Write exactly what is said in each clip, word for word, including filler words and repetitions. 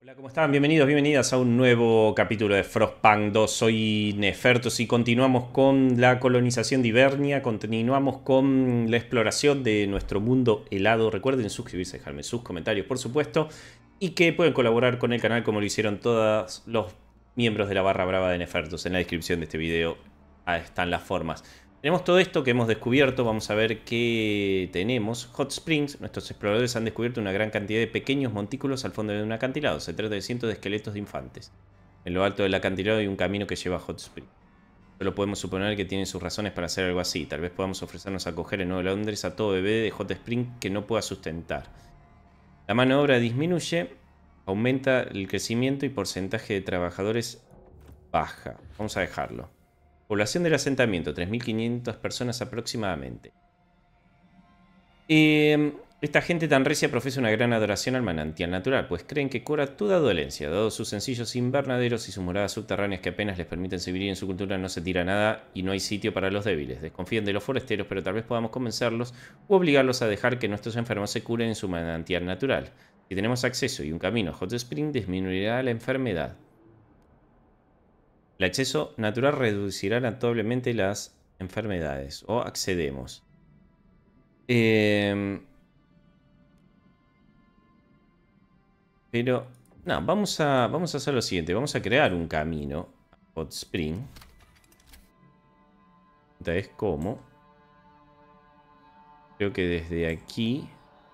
Hola, ¿cómo están? Bienvenidos, bienvenidas a un nuevo capítulo de Frostpunk dos. Soy Nefertos y continuamos con la colonización de Hibernia, continuamos con la exploración de nuestro mundo helado. Recuerden suscribirse, dejarme sus comentarios, por supuesto, y que pueden colaborar con el canal como lo hicieron todos los miembros de la barra brava de Nefertos. En la descripción de este video están las formas. Tenemos todo esto que hemos descubierto, vamos a ver qué tenemos. Hot Springs, nuestros exploradores han descubierto una gran cantidad de pequeños montículos al fondo de un acantilado. Se trata de cientos de esqueletos de infantes. En lo alto del acantilado hay un camino que lleva a Hot Springs. Solo podemos suponer que tienen sus razones para hacer algo así. Tal vez podamos ofrecernos a acoger en Nuevo Londres a todo bebé de Hot Springs que no pueda sustentar. La mano de obra disminuye, aumenta el crecimiento y porcentaje de trabajadores baja. Vamos a dejarlo. Población del asentamiento, tres mil quinientas personas aproximadamente. Eh, esta gente tan recia profesa una gran adoración al manantial natural, pues creen que cura toda dolencia. Dado sus sencillos invernaderos y sus moradas subterráneas que apenas les permiten vivir en su cultura, no se tira nada y no hay sitio para los débiles. Desconfían de los foresteros, pero tal vez podamos convencerlos u obligarlos a dejar que nuestros enfermos se curen en su manantial natural. Si tenemos acceso y un camino a Hot Spring, disminuirá la enfermedad. El acceso natural reducirá notablemente las enfermedades. O accedemos. Eh, pero, no, vamos a, vamos a hacer lo siguiente. Vamos a crear un camino a Hot Spring. Es como. Creo que desde aquí.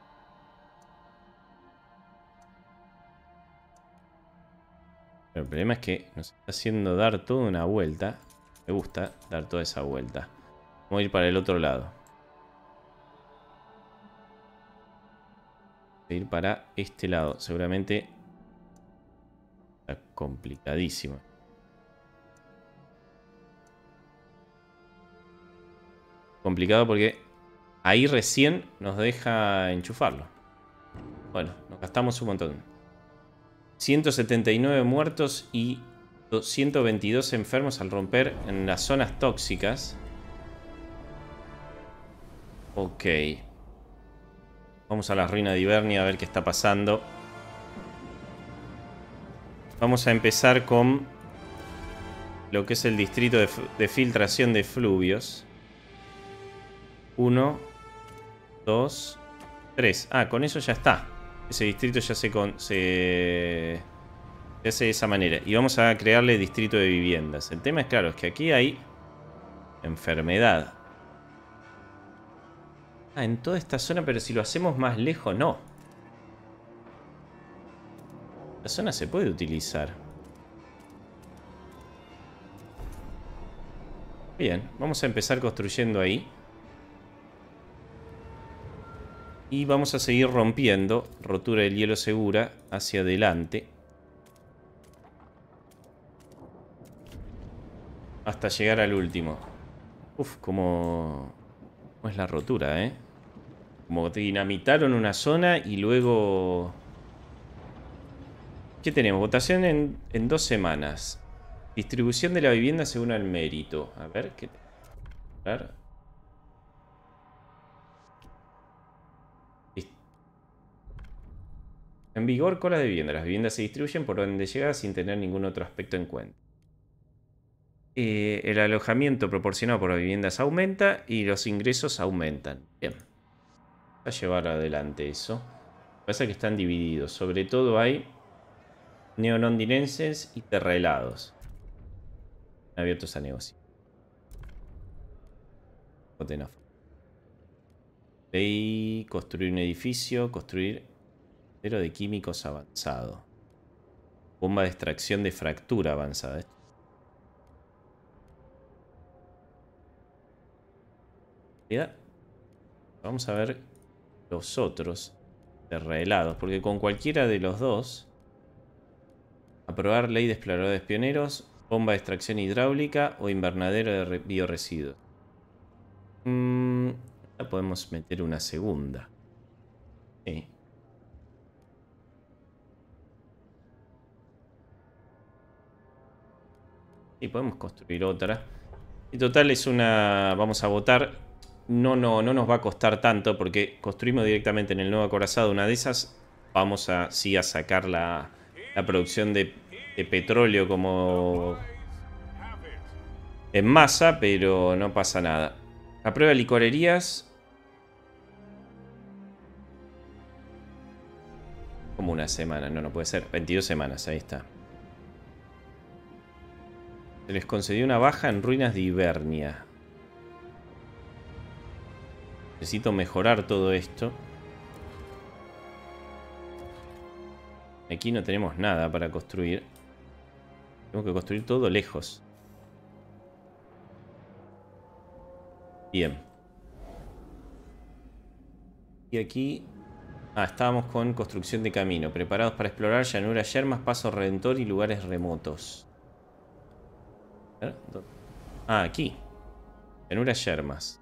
Pero el problema es que nos está haciendo dar toda una vuelta. Me gusta dar toda esa vuelta. Vamos a ir para el otro lado. Voy a ir para este lado. Seguramente está complicadísimo. Complicado porque ahí recién nos deja enchufarlo. Bueno, nos gastamos un montón. ciento setenta y nueve muertos y ciento veintidós enfermos al romper en las zonas tóxicas. Ok. Vamos a la ruina de Hibernia a ver qué está pasando. Vamos a empezar con lo que es el distrito de, de filtración de fluvios. Uno, dos, tres. Ah, con eso ya está. Ese distrito ya se, con, se, se hace de esa manera. Y vamos a crearle distrito de viviendas. El tema es, claro, es que aquí hay enfermedad. Ah, en toda esta zona, pero si lo hacemos más lejos, no. La zona se puede utilizar. Bien, vamos a empezar construyendo ahí. Y vamos a seguir rompiendo. Rotura del hielo segura hacia adelante. Hasta llegar al último. Uf, como... ¿Cómo es la rotura, eh? Como dinamitaron una zona y luego... ¿Qué tenemos? Votación en, en dos semanas. Distribución de la vivienda según el mérito. A ver, ¿qué? A ver. En vigor, cola de vivienda. Las viviendas se distribuyen por orden de llegada sin tener ningún otro aspecto en cuenta. Eh, el alojamiento proporcionado por las viviendas aumenta y los ingresos aumentan. Bien. Voy a llevar adelante eso. Lo que pasa es que están divididos. Sobre todo hay neolondinenses y terrelados abiertos a negocio. Y construir un edificio, construir cero de químicos avanzado. Bomba de extracción de fractura avanzada. Vamos a ver los otros terrelados, porque con cualquiera de los dos, aprobar ley de exploradores pioneros, bomba de extracción hidráulica o invernadero de bioresiduos. Mm, ya podemos meter una segunda. Sí. Y podemos construir otra. Y total es una... Vamos a votar. No, no, no nos va a costar tanto porque construimos directamente en el nuevo acorazado una de esas. Vamos a, sí, a sacar la, la producción de, de petróleo como en masa, pero no pasa nada. Aprueba licorerías. Como una semana, no, no puede ser. veintidós semanas, ahí está. Se les concedió una baja en ruinas de Hibernia. Necesito mejorar todo esto. Aquí no tenemos nada para construir. Tengo que construir todo lejos. Bien. Y aquí... Ah, estábamos con construcción de camino. Preparados para explorar llanuras yermas, paso redentor y lugares remotos. Ah, aquí. Llanuras yermas.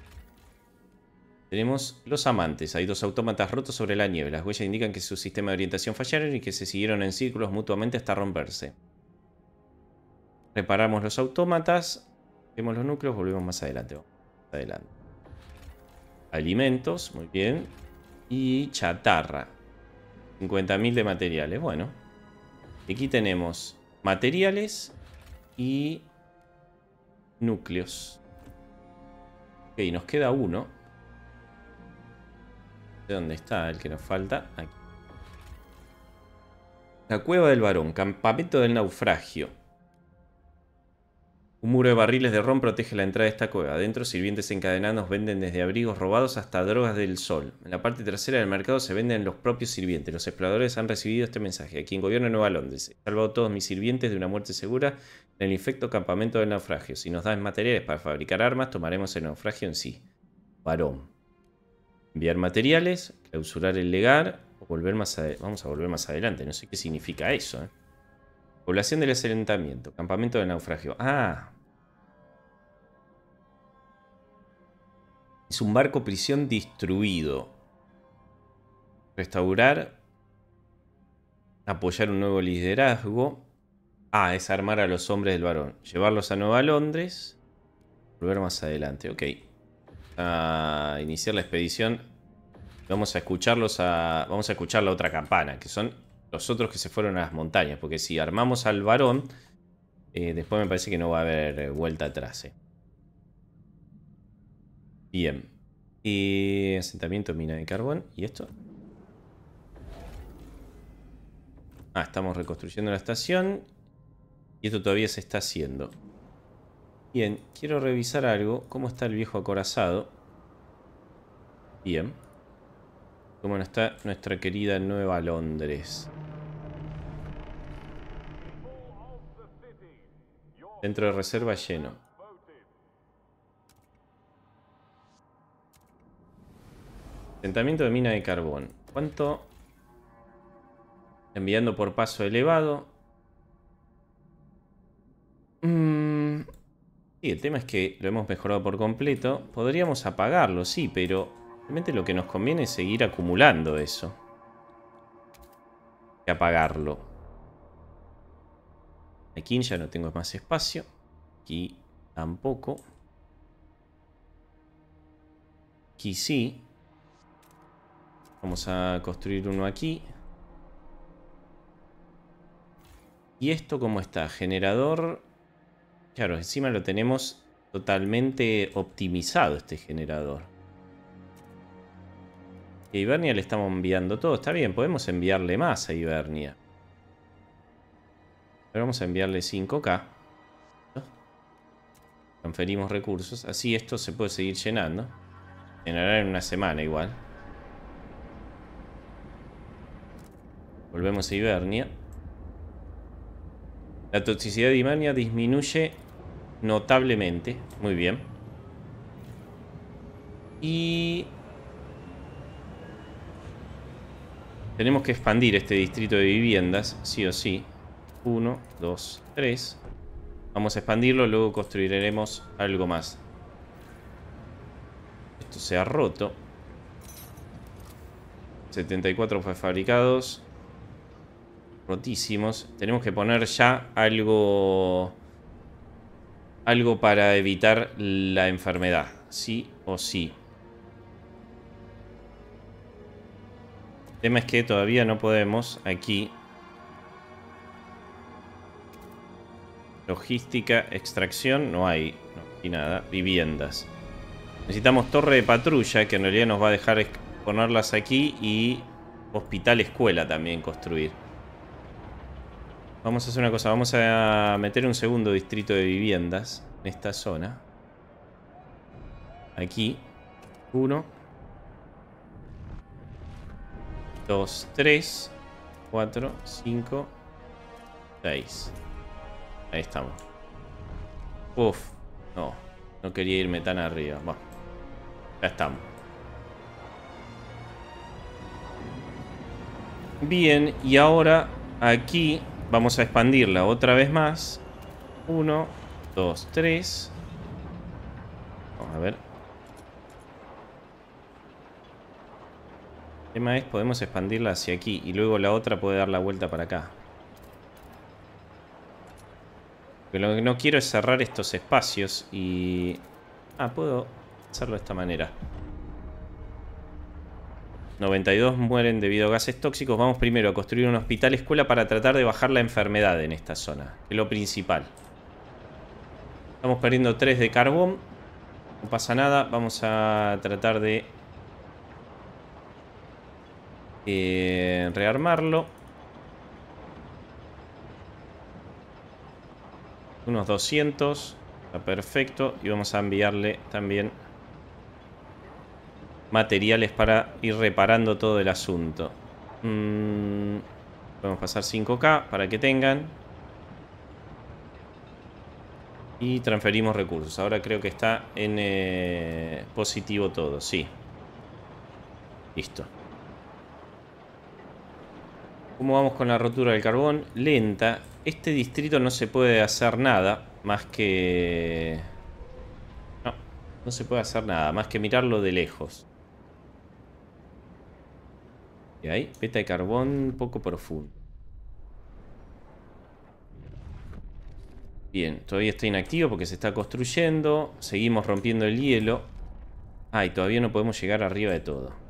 Tenemos los amantes. Hay dos autómatas rotos sobre la nieve. Las huellas indican que su sistema de orientación fallaron y que se siguieron en círculos mutuamente hasta romperse. Reparamos los autómatas. Vemos los núcleos. Volvemos más adelante. Vamos más adelante. Alimentos. Muy bien. Y chatarra. cincuenta mil de materiales. Bueno. Aquí tenemos materiales y núcleos. Ok, nos queda uno. ¿De dónde está el que nos falta? Aquí. La cueva del varón. Campamento del naufragio. Un muro de barriles de ron protege la entrada de esta cueva. Adentro, sirvientes encadenados venden desde abrigos robados hasta drogas del sol. En la parte trasera del mercado se venden los propios sirvientes. Los exploradores han recibido este mensaje. A quien gobierna Nueva Londres. He salvado a todos mis sirvientes de una muerte segura en el infecto campamento del naufragio. Si nos dan materiales para fabricar armas, tomaremos el naufragio en sí. Varón. Enviar materiales, clausurar el legar o volver más adelante. Vamos a volver más adelante. No sé qué significa eso, ¿eh? Población del asentamiento. Campamento del naufragio. Ah. Es un barco prisión destruido. Restaurar. Apoyar un nuevo liderazgo. Ah, es armar a los hombres del varón. Llevarlos a Nueva Londres. Volver más adelante, ok. A iniciar la expedición. Vamos a escucharlos a... Vamos a escuchar la otra campana, que son los otros que se fueron a las montañas. Porque si armamos al varón, eh, después me parece que no va a haber vuelta atrás. Eh. Bien. Eh, asentamiento mina de carbón. ¿Y esto? Ah, estamos reconstruyendo la estación. Y esto todavía se está haciendo. Bien, quiero revisar algo. ¿Cómo está el viejo acorazado? Bien. ¿Cómo está nuestra querida Nueva Londres? Centro de reserva lleno. Asentamiento de mina de carbón. ¿Cuánto? Enviando por paso elevado. Mm. Sí, el tema es que lo hemos mejorado por completo. Podríamos apagarlo, sí, pero realmente lo que nos conviene es seguir acumulando eso. Que apagarlo. Aquí ya no tengo más espacio. Aquí tampoco. Aquí sí. Vamos a construir uno aquí. ¿Y esto cómo está? Generador. Claro, encima lo tenemos totalmente optimizado este generador. Y a Hibernia le estamos enviando todo. Está bien, podemos enviarle más a Hibernia. Pero vamos a enviarle cinco K. Transferimos recursos. Así esto se puede seguir llenando. Llenará en una semana igual. Volvemos a Hibernia. La toxicidad de Hibernia disminuye notablemente. Muy bien. Y tenemos que expandir este distrito de viviendas, sí o sí. Uno, dos, tres. Vamos a expandirlo, luego construiremos algo más. Esto se ha roto. setenta y cuatro fabricados. Rotísimos. Tenemos que poner ya algo... Algo para evitar la enfermedad. Sí o sí. El tema es que todavía no podemos aquí Logística, extracción, no hay. No hay nada. Viviendas. Necesitamos torre de patrulla, que en realidad nos va a dejar ponerlas aquí. Y hospital, escuela también construir. Vamos a hacer una cosa. Vamos a meter un segundo distrito de viviendas en esta zona. Aquí. Uno. Dos, tres. Cuatro, cinco. Seis. Ahí estamos. Uf. No. No quería irme tan arriba. Bueno. Ya estamos. Bien. Y ahora aquí vamos a expandirla otra vez más. Uno, dos, tres. Vamos a ver. El tema es, podemos expandirla hacia aquí. Y luego la otra puede dar la vuelta para acá. Pero lo que no quiero es cerrar estos espacios y... Ah, puedo hacerlo de esta manera. noventa y dos mueren debido a gases tóxicos. Vamos primero a construir un hospital escuela para tratar de bajar la enfermedad en esta zona. Es lo principal. Estamos perdiendo tres de carbón. No pasa nada. Vamos a tratar de... Eh, rearmarlo. Unos doscientos. Está perfecto. Y vamos a enviarle también materiales para ir reparando todo el asunto. Mm, podemos pasar cinco K para que tengan. Y transferimos recursos. Ahora creo que está en eh, positivo todo. Sí. Listo. ¿Cómo vamos con la rotura del carbón? Lenta. Este distrito no se puede hacer nada más que... No, no se puede hacer nada más que mirarlo de lejos. Y ahí, peta de carbón poco profundo. Bien, todavía está inactivo porque se está construyendo. Seguimos rompiendo el hielo. Ah, y todavía no podemos llegar arriba de todo.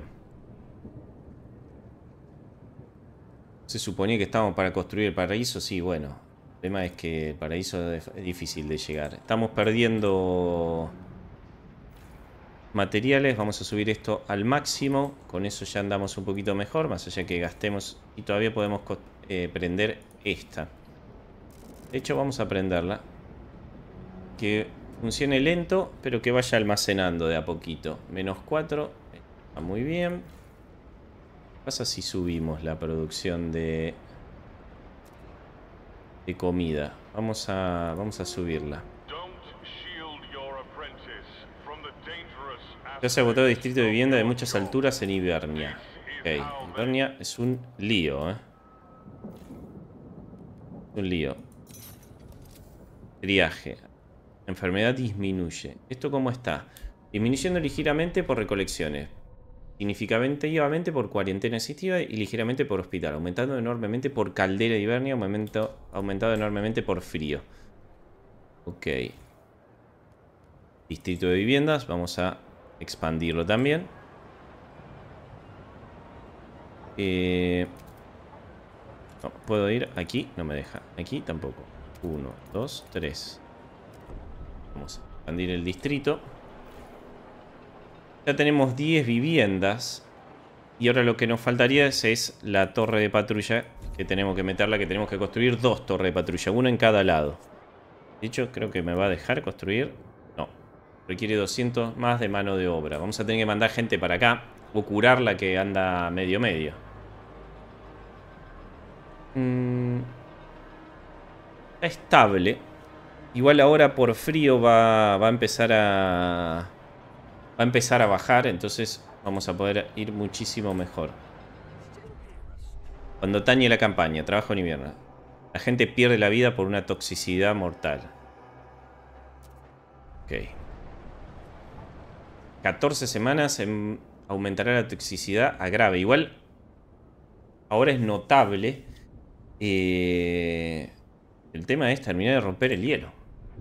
Se suponía que estábamos para construir el paraíso. Sí, bueno. El tema es que el paraíso es difícil de llegar. Estamos perdiendo materiales. Vamos a subir esto al máximo. Con eso ya andamos un poquito mejor. Más allá que gastemos. Y todavía podemos eh, prender esta. De hecho, vamos a prenderla. Que funcione lento, pero que vaya almacenando de a poquito. Menos cuatro. Está muy bien. ¿Qué pasa si subimos la producción de, de comida? Vamos a, vamos a subirla. Ya se ha agotado el distrito de vivienda de muchas alturas en Hibernia. Ok, Hibernia es un lío, ¿eh? Un lío. Triaje. Enfermedad disminuye. ¿Esto cómo está? Disminuyendo ligeramente por recolecciones. Significativamente por cuarentena asistida y ligeramente por hospital. Aumentando enormemente por caldera de Hibernia. Aumento, aumentado enormemente por frío. Ok. Distrito de viviendas. Vamos a expandirlo también. Eh, no, ¿puedo ir aquí? No me deja. Aquí tampoco. Uno, dos, tres. Vamos a expandir el distrito. Ya tenemos diez viviendas. Y ahora lo que nos faltaría es, es la torre de patrulla. Que tenemos que meterla, que tenemos que construir dos torres de patrulla. Una en cada lado. De hecho, creo que me va a dejar construir. No. Requiere doscientos más de mano de obra. Vamos a tener que mandar gente para acá. O curarla que anda medio medio. Mm. Está estable. Igual ahora por frío va, va a empezar a... Va a empezar a bajar, entonces vamos a poder ir muchísimo mejor. Cuando tañe la campaña, trabajo en invierno. La gente pierde la vida por una toxicidad mortal. Ok. catorce semanas en... aumentará la toxicidad a grave. Igual, ahora es notable. Eh... El tema es terminar de romper el hielo.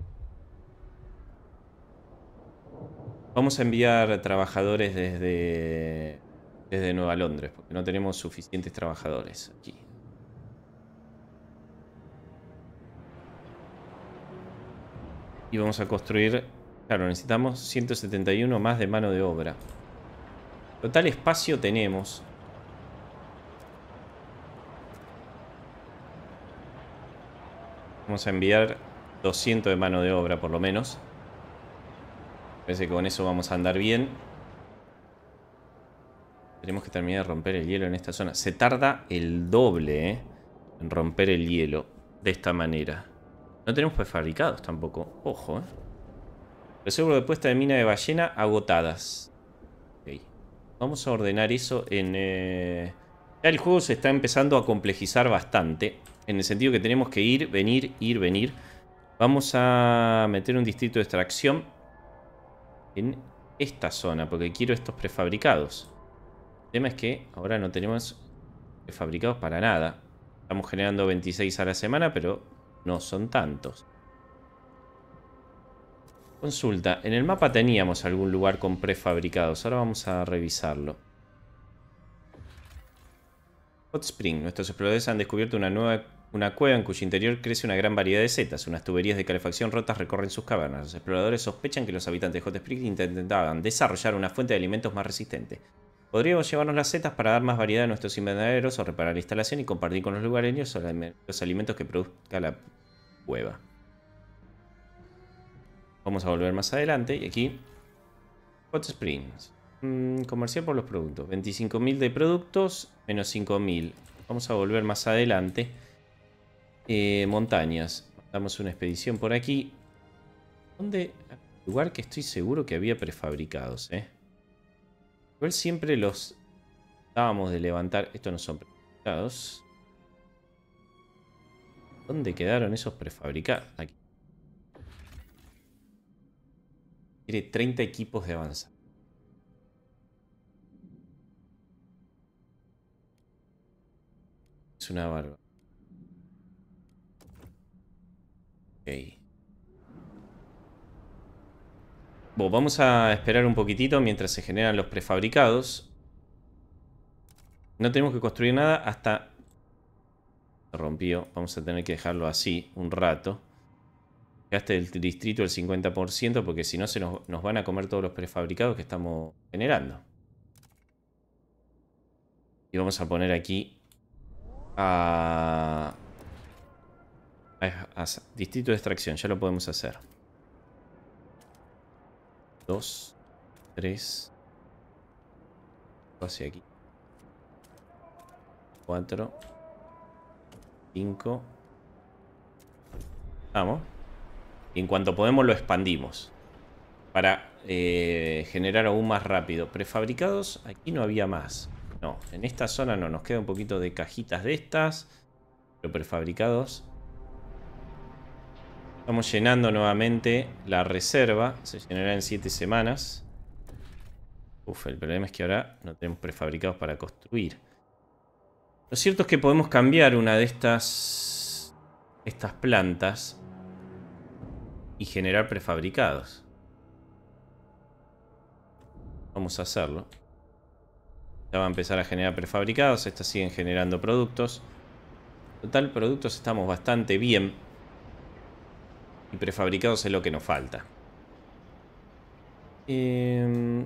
Vamos a enviar trabajadores desde, desde Nueva Londres, porque no tenemos suficientes trabajadores aquí. Y vamos a construir... Claro, necesitamos ciento setenta y uno más de mano de obra. Total espacio tenemos. Vamos a enviar doscientos de mano de obra por lo menos. Parece que con eso vamos a andar bien. Tenemos que terminar de romper el hielo en esta zona. Se tarda el doble, ¿eh? En romper el hielo de esta manera. No tenemos prefabricados tampoco. Ojo, ¿eh? Reserva de puesta de mina de ballena agotadas. Ok. Vamos a ordenar eso en... Eh... Ya el juego se está empezando a complejizar bastante. En el sentido que tenemos que ir, venir, ir, venir. Vamos a meter un distrito de extracción en esta zona, porque quiero estos prefabricados. El tema es que ahora no tenemos prefabricados para nada. Estamos generando veintiséis a la semana, pero no son tantos. Consulta. En el mapa teníamos algún lugar con prefabricados. Ahora vamos a revisarlo. Hot Spring. Nuestros exploradores han descubierto una nueva una cueva en cuyo interior crece una gran variedad de setas. Unas tuberías de calefacción rotas recorren sus cavernas. Los exploradores sospechan que los habitantes de Hot Spring intentaban desarrollar una fuente de alimentos más resistente. Podríamos llevarnos las setas para dar más variedad a nuestros invernaderos o reparar la instalación y compartir con los lugareños los alimentos que produzca la cueva. Vamos a volver más adelante y aquí Hot Springs. Mm, comercial por los productos. veinticinco mil de productos menos cinco mil. Vamos a volver más adelante. Eh, montañas. Damos una expedición por aquí. ¿Dónde? Lugar que estoy seguro que había prefabricados, ¿eh? Igual siempre los dábamos de levantar. Estos no son prefabricados. ¿Dónde quedaron esos prefabricados? Aquí. Quiere treinta equipos de avanzada. Es una barba. Ok. Bueno, vamos a esperar un poquitito mientras se generan los prefabricados. No tenemos que construir nada hasta... Se rompió. Vamos a tener que dejarlo así un rato. Gaste el distrito el cincuenta por ciento porque si no se nos, nos van a comer todos los prefabricados que estamos generando. Y vamos a poner aquí a, a, a distrito de extracción. Ya lo podemos hacer. Dos, tres. Hacia aquí. Cuatro. Cinco. Vamos. Y en cuanto podemos lo expandimos. Para eh, generar aún más rápido. Prefabricados, aquí no había más. No, en esta zona no. Nos queda un poquito de cajitas de estas. Pero prefabricados. Estamos llenando nuevamente la reserva. Se llenará en siete semanas. Uf, el problema es que ahora no tenemos prefabricados para construir. Lo cierto es que podemos cambiar una de estas, estas plantas y generar prefabricados. Vamos a hacerlo. Ya va a empezar a generar prefabricados. Estas siguen generando productos. Total, productos estamos bastante bien. Y prefabricados es lo que nos falta. Eh...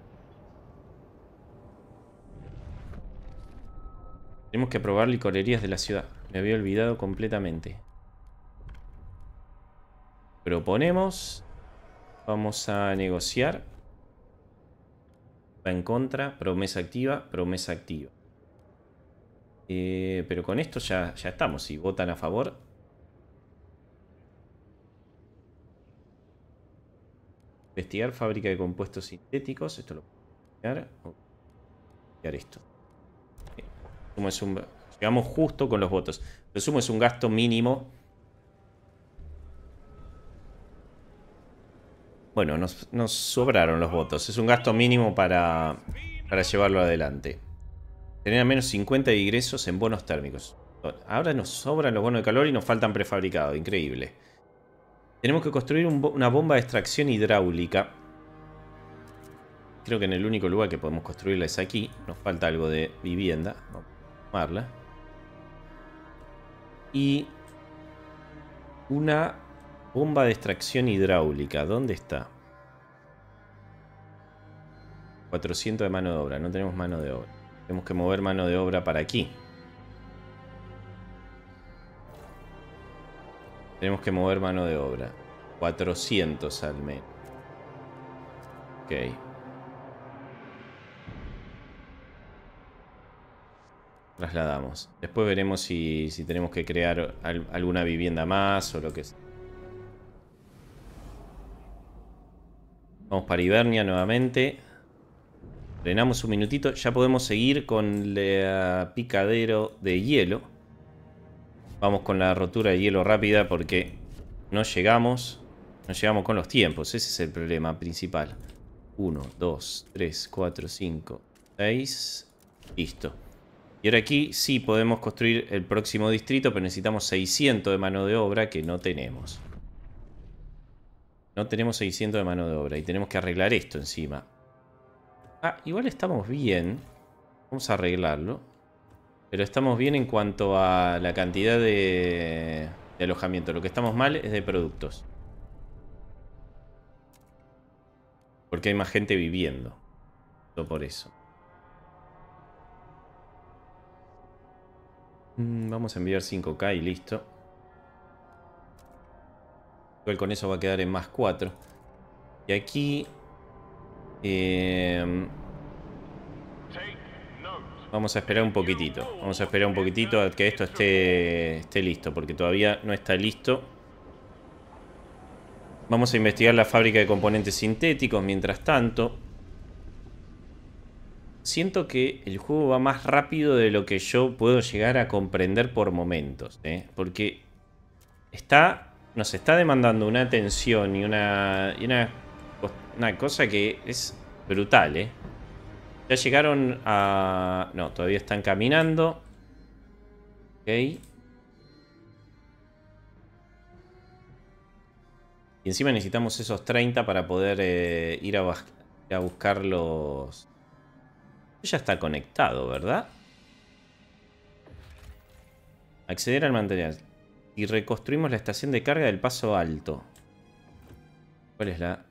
Tenemos que probar licorerías de la ciudad. Me había olvidado completamente. Proponemos. Vamos a negociar. Va en contra. Promesa activa. Promesa activa. Eh, pero con esto ya, ya estamos. Si votan a favor. Investigar fábrica de compuestos sintéticos. Esto lo puedo investigar. Investigar esto. Es un, llegamos justo con los votos. Lo sumo es un gasto mínimo. Bueno, nos, nos sobraron los votos. Es un gasto mínimo para, para llevarlo adelante. Tener menos cincuenta de ingresos en bonos térmicos. Ahora nos sobran los bonos de calor y nos faltan prefabricados. Increíble. Tenemos que construir un, una bomba de extracción hidráulica. Creo que en el único lugar que podemos construirla es aquí. Nos falta algo de vivienda. Vamos a tomarla. Y una Bomba de extracción hidráulica. ¿Dónde está? cuatrocientos de mano de obra. No tenemos mano de obra. Tenemos que mover mano de obra para aquí. Tenemos que mover mano de obra. cuatrocientos al menos. Ok. Trasladamos. Después veremos si, si tenemos que crear al, alguna vivienda más o lo que sea. Vamos para Hibernia nuevamente. Frenamos un minutito. Ya podemos seguir con el picadero de hielo. Vamos con la rotura de hielo rápida porque no llegamos. No llegamos con los tiempos. Ese es el problema principal. uno, dos, tres, cuatro, cinco, seis. Listo. Y ahora aquí sí podemos construir el próximo distrito, pero necesitamos seiscientos de mano de obra que no tenemos. No tenemos seiscientos de mano de obra y tenemos que arreglar esto encima. Ah, igual estamos bien. Vamos a arreglarlo. Pero estamos bien en cuanto a la cantidad de, de alojamiento. Lo que estamos mal es de productos. Porque hay más gente viviendo. Todo por eso. Vamos a enviar cinco K y listo. Igual con eso va a quedar en más cuatro. Y aquí... Eh, vamos a esperar un poquitito. Vamos a esperar un poquitito a que esto esté, esté listo. Porque todavía no está listo. Vamos a investigar la fábrica de componentes sintéticos mientras tanto. Siento que el juego va más rápido de lo que yo puedo llegar a comprender por momentos, ¿eh? Porque está, nos está demandando una atención y una, y una, una cosa que es brutal, ¿eh? Ya llegaron a... No, todavía están caminando. Ok. Y encima necesitamos esos treinta para poder eh, ir, a, ir a buscar los... Ya está conectado, ¿verdad? Acceder al material. Y reconstruimos la estación de carga del Paso Alto. ¿Cuál es la...?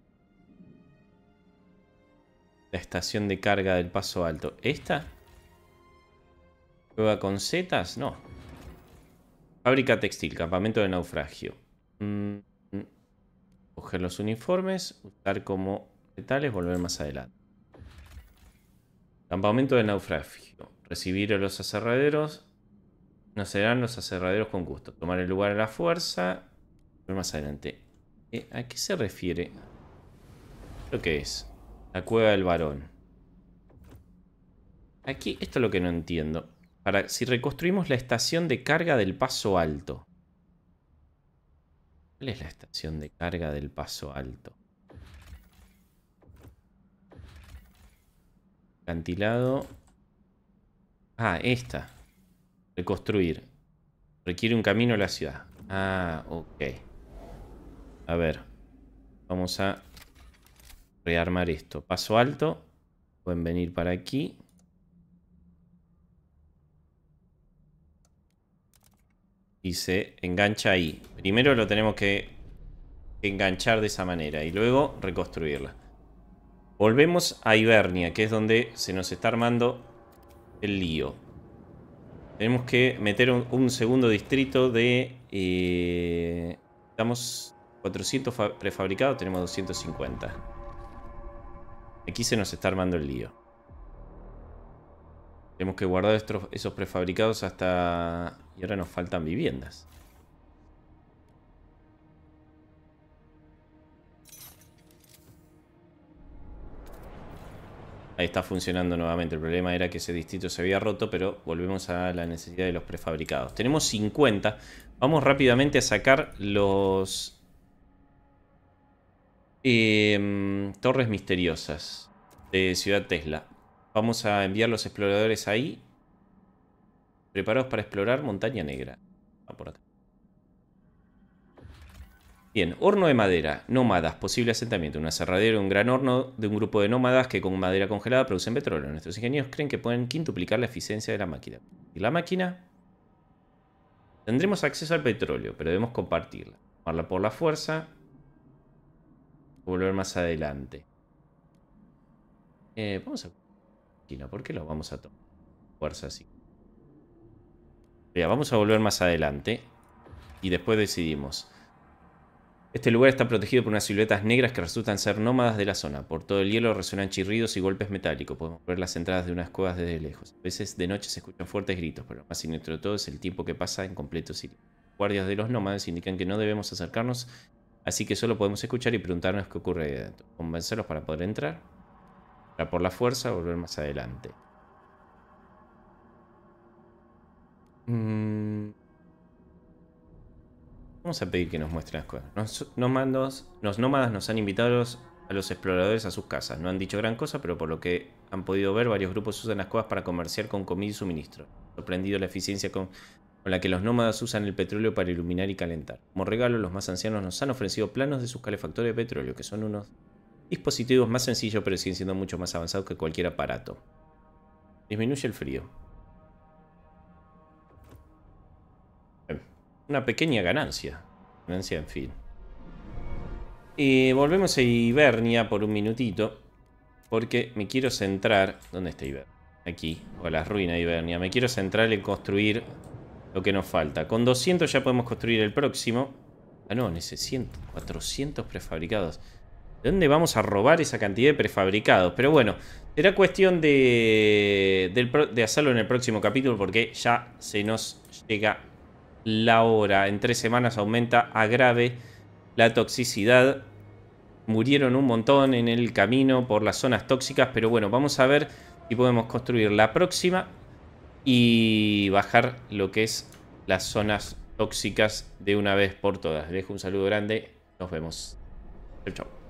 La estación de carga del Paso Alto. ¿Esta? ¿Juega con setas? No. Fábrica textil. Campamento de naufragio. Mm, coger los uniformes. Usar como retales. Volver más adelante. Campamento de naufragio. Recibir a los aserraderos. No serán los aserraderos con gusto. Tomar el lugar a la fuerza. Ver más adelante. Eh, ¿A qué se refiere? ¿Lo que es? La cueva del varón. Aquí, esto es lo que no entiendo. Para, si reconstruimos la estación de carga del Paso Alto. ¿Cuál es la estación de carga del Paso Alto? Acantilado. Ah, esta. Reconstruir. Requiere un camino a la ciudad. Ah, ok. A ver. Vamos a rearmar esto. Paso Alto. Pueden venir para aquí. Y se engancha ahí. Primero lo tenemos que enganchar de esa manera. Y luego reconstruirla. Volvemos a Hibernia, que es donde se nos está armando el lío. Tenemos que meter un, un segundo distrito de... Eh, estamos cuatrocientos prefabricados, tenemos doscientos cincuenta. Aquí se nos está armando el lío. Tenemos que guardar estos, esos prefabricados hasta... Y ahora nos faltan viviendas. Ahí está funcionando nuevamente. El problema era que ese distrito se había roto, pero volvemos a la necesidad de los prefabricados. Tenemos cincuenta. Vamos rápidamente a sacar los... Eh, torres misteriosas de Ciudad Tesla. Vamos a enviar los exploradores ahí. Preparados para explorar Montaña Negra. Va por acá. Bien, horno de madera, nómadas, posible asentamiento. Un aserradero, un gran horno de un grupo de nómadas que con madera congelada producen petróleo. Nuestros ingenieros creen que pueden quintuplicar la eficiencia de la máquina. ¿Y la máquina? Tendremos acceso al petróleo, pero debemos compartirla. Tomarla por la fuerza. Volver más adelante. Eh, vamos a... ¿Por qué lo vamos a tomar? Fuerza así. Ya, vamos a volver más adelante. Y después decidimos. Este lugar está protegido por unas siluetas negras que resultan ser nómadas de la zona. Por todo el hielo resuenan chirridos y golpes metálicos. Podemos ver las entradas de unas cuevas desde lejos. A veces de noche se escuchan fuertes gritos, pero lo más siniestro de todo es el tiempo que pasa en completo silencio. Los guardias de los nómadas indican que no debemos acercarnos, así que solo podemos escuchar y preguntarnos qué ocurre ahí adentro. Convencerlos para poder entrar. Para por la fuerza volver más adelante. Mm. Vamos a pedir que nos muestren las cosas. Los nómadas, los nómadas nos han invitado a los exploradores a sus casas. No han dicho gran cosa, pero por lo que han podido ver, varios grupos usan las cuevas para comerciar con comida y suministro. Sorprendido la eficiencia con, con la que los nómadas usan el petróleo para iluminar y calentar. Como regalo, los más ancianos nos han ofrecido planos de sus calefactores de petróleo, que son unos dispositivos más sencillos, pero siguen siendo mucho más avanzados que cualquier aparato. Disminuye el frío. Una pequeña ganancia. Ganancia, en fin. Y volvemos a Hibernia por un minutito. Porque me quiero centrar... ¿Dónde está Hibernia? Aquí, o la ruina de Hibernia. Me quiero centrar en construir lo que nos falta. Con doscientos ya podemos construir el próximo. Ah, no, necesito cuatrocientos prefabricados. ¿De dónde vamos a robar esa cantidad de prefabricados? Pero bueno, será cuestión de, de, de hacerlo en el próximo capítulo. Porque ya se nos llega la hora. En tres semanas aumenta a grave la toxicidad. Murieron un montón en el camino por las zonas tóxicas. Pero bueno, vamos a ver si podemos construir la próxima y bajar lo que es las zonas tóxicas de una vez por todas. Les dejo un saludo grande. Nos vemos. Chau, chau.